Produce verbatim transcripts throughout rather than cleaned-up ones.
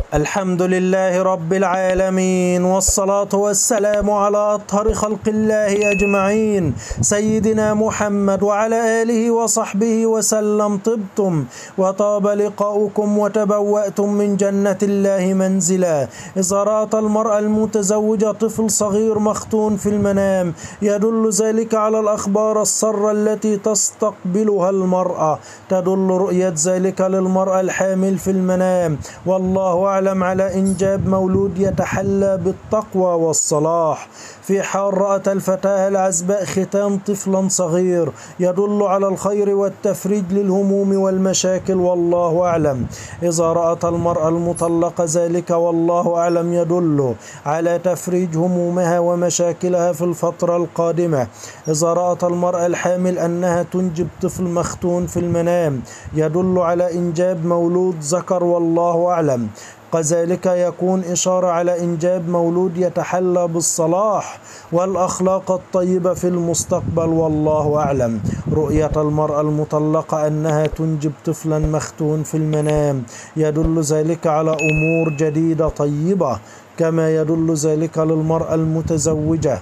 الحمد لله رب العالمين، والصلاة والسلام على أطهر خلق الله أجمعين، سيدنا محمد وعلى آله وصحبه وسلم. طبتم وطاب لقاؤكم وتبوأتم من جنة الله منزلا. إذا رأت المرأة المتزوجة طفل صغير مختون في المنام يدل ذلك على الأخبار السارة التي تستقبلها المرأة. تدل رؤية ذلك للمرأة الحامل في المنام والله أعلم على إنجاب مولود يتحلى بالتقوى والصلاح. في حال رأت الفتاة العزباء ختان طفلا صغير يدل على الخير والتفريج للهموم والمشاكل والله أعلم. إذا رأت المرأة المطلقة ذلك والله أعلم يدل على تفريج همومها ومشاكلها في الفترة القادمة. إذا رأت المرأة الحامل أنها تنجب طفل مختون في المنام يدل على إنجاب مولود ذكر والله أعلم. كذلك يكون إشارة على إنجاب مولود يتحلى بالصلاح والأخلاق الطيبة في المستقبل والله أعلم. رؤية المرأة المطلقة أنها تنجب طفلا مختون في المنام يدل ذلك على أمور جديدة طيبة، كما يدل ذلك للمرأة المتزوجة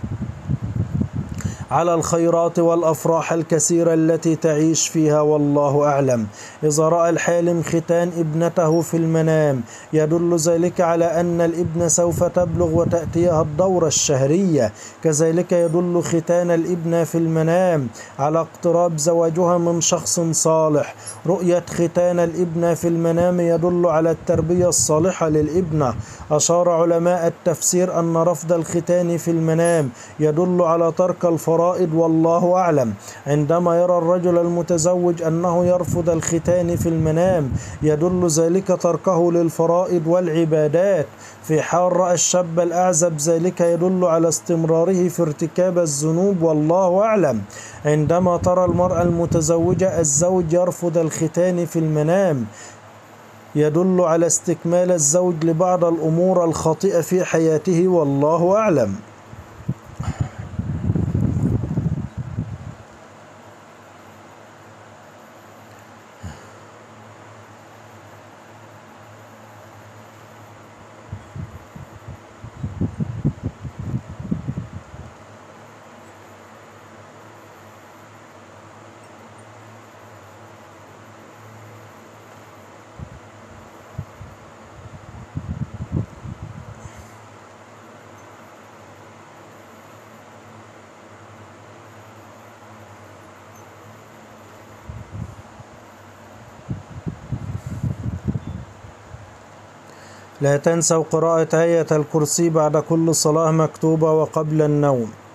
على الخيرات والأفراح الكثيرة التي تعيش فيها والله أعلم. إذا رأى الحالم ختان ابنته في المنام يدل ذلك على أن الابن سوف تبلغ وتأتيها الدورة الشهرية. كذلك يدل ختان الابنة في المنام على اقتراب زواجها من شخص صالح. رؤية ختان الابنة في المنام يدل على التربية الصالحة للابنة. أشار علماء التفسير أن رفض الختان في المنام يدل على ترك الفرائض والله أعلم. عندما يرى الرجل المتزوج أنه يرفض الختان في المنام يدل ذلك تركه للفرائض والعبادات. في حال رأى الشاب الأعزب ذلك يدل على استمراره في ارتكاب الذنوب والله أعلم. عندما ترى المرأة المتزوجة الزوج يرفض الختان في المنام يدل على استكمال الزوج لبعض الأمور الخاطئة في حياته والله أعلم. لا تنسوا قراءة آية الكرسي بعد كل صلاة مكتوبة وقبل النوم.